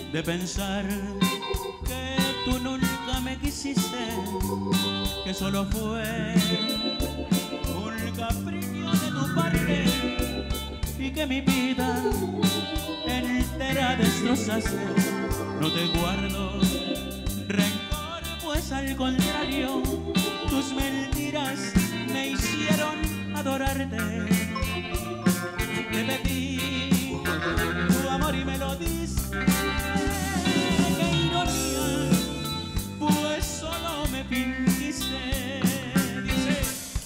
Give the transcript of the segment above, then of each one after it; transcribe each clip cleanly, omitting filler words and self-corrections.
de pensar que tú nunca me quisiste, que solo fue un capricho de tu parte y que mi vida entera destrozaste. No te guardo rencor, pues al contrario, tus mentiras me hicieron adorarte. Te pedí tu amor y me lo diste. Qué ironía, pues solo me fingiste. Dice,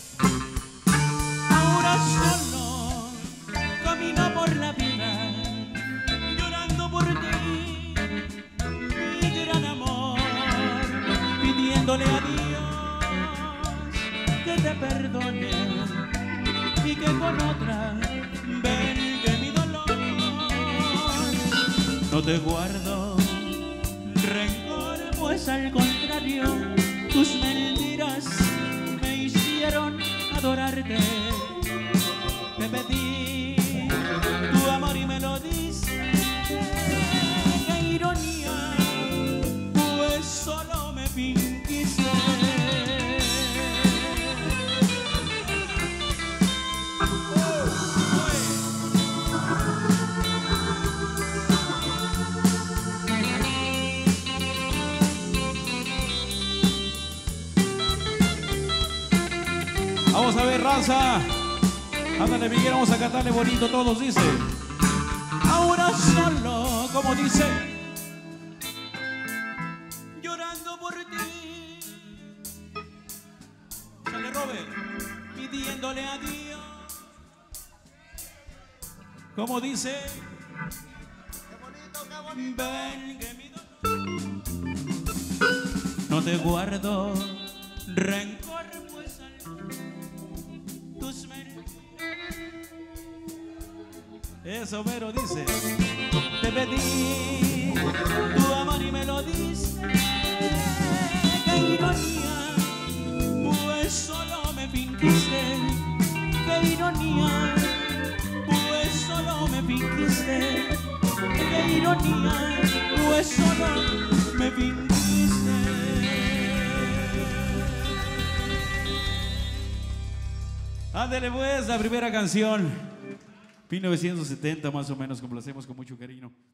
ahora solo camino por la vida, llorando por ti, mi gran amor, pidiéndole a Dios que te perdone y que con otra vengue mi dolor. No te guardo rencor, pues al contrario, tus mentiras me hicieron adorarte. Te pedí tu amor y me lo diste. Qué ironía, pues solo me fingiste. Vamos a ver, raza. Ándale, Miguel, vamos a cantarle bonito todos, dice. Ahora solo, como dice, llorando por ti. Sale Robert, pidiéndole a Dios. ¿Cómo dice? Ven que mi dolor. No te guardo rencor, pues tus mentiras. Eso, mero, dice. Te pedí tu amor y me lo diste. Qué ironía, pues solo me fingiste. Qué ironía, pues solo me fingiste. Qué ironía, pues solo me fingiste. Ándale, pues, la primera canción. 1970 más o menos, complacemos con mucho cariño.